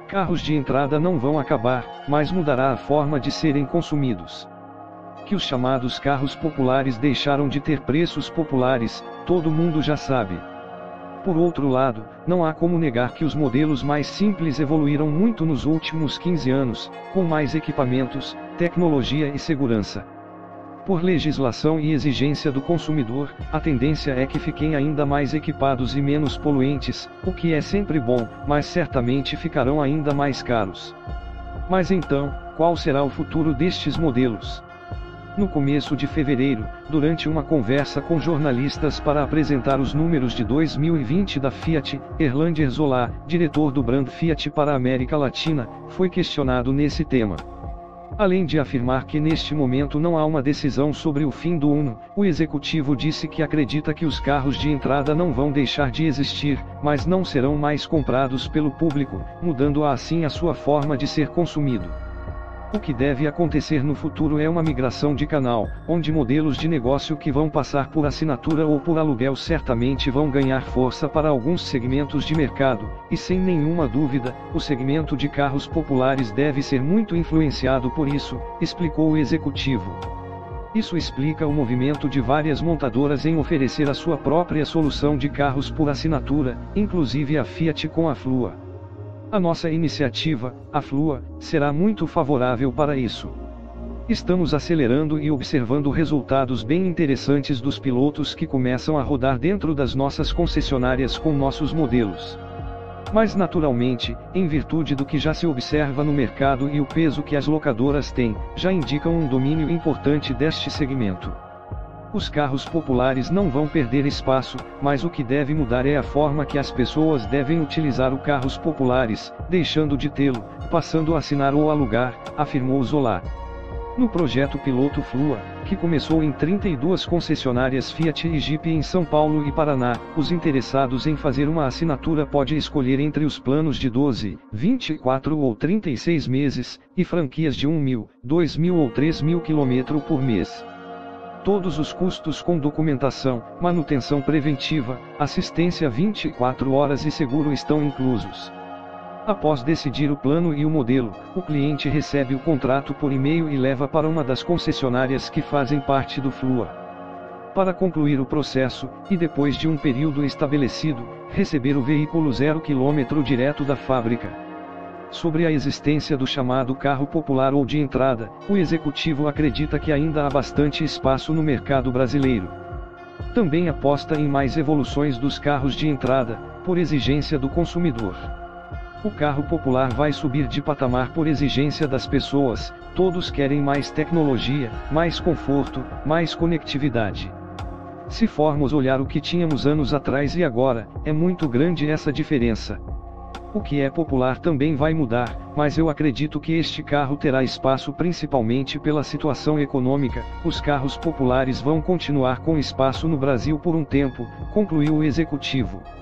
Carros de entrada não vão acabar, mas mudará a forma de serem consumidos. Que os chamados carros populares deixaram de ter preços populares, todo mundo já sabe. Por outro lado, não há como negar que os modelos mais simples evoluíram muito nos últimos 15 anos, com mais equipamentos, tecnologia e segurança. Por legislação e exigência do consumidor, a tendência é que fiquem ainda mais equipados e menos poluentes, o que é sempre bom, mas certamente ficarão ainda mais caros. Mas então, qual será o futuro destes modelos? No começo de fevereiro, durante uma conversa com jornalistas para apresentar os números de 2020 da Fiat, Erlander Zola, diretor do brand Fiat para a América Latina, foi questionado nesse tema. Além de afirmar que neste momento não há uma decisão sobre o fim do Uno, o executivo disse que acredita que os carros de entrada não vão deixar de existir, mas não serão mais comprados pelo público, mudando assim a sua forma de ser consumido. O que deve acontecer no futuro é uma migração de canal, onde modelos de negócio que vão passar por assinatura ou por aluguel certamente vão ganhar força para alguns segmentos de mercado, e sem nenhuma dúvida, o segmento de carros populares deve ser muito influenciado por isso, explicou o executivo. Isso explica o movimento de várias montadoras em oferecer a sua própria solução de carros por assinatura, inclusive a Fiat com a Flua. A nossa iniciativa, a Flua, será muito favorável para isso. Estamos acelerando e observando resultados bem interessantes dos pilotos que começam a rodar dentro das nossas concessionárias com nossos modelos. Mas naturalmente, em virtude do que já se observa no mercado e o peso que as locadoras têm, já indicam um domínio importante deste segmento. Os carros populares não vão perder espaço, mas o que deve mudar é a forma que as pessoas devem utilizar os carros populares, deixando de tê-lo, passando a assinar ou alugar, afirmou Zola. No projeto piloto Flua, que começou em 32 concessionárias Fiat e Jeep em São Paulo e Paraná, os interessados em fazer uma assinatura podem escolher entre os planos de 12, 24 ou 36 meses, e franquias de 1.000, 2.000 ou 3.000 km por mês. Todos os custos com documentação, manutenção preventiva, assistência 24 horas e seguro estão inclusos. Após decidir o plano e o modelo, o cliente recebe o contrato por e-mail e leva para uma das concessionárias que fazem parte do Flua. Para concluir o processo, e depois de um período estabelecido, receber o veículo 0 km direto da fábrica. Sobre a existência do chamado carro popular ou de entrada, o executivo acredita que ainda há bastante espaço no mercado brasileiro. Também aposta em mais evoluções dos carros de entrada, por exigência do consumidor. O carro popular vai subir de patamar por exigência das pessoas, todos querem mais tecnologia, mais conforto, mais conectividade. Se formos olhar o que tínhamos anos atrás e agora, é muito grande essa diferença. O que é popular também vai mudar, mas eu acredito que este carro terá espaço principalmente pela situação econômica. Os carros populares vão continuar com espaço no Brasil por um tempo, concluiu o executivo.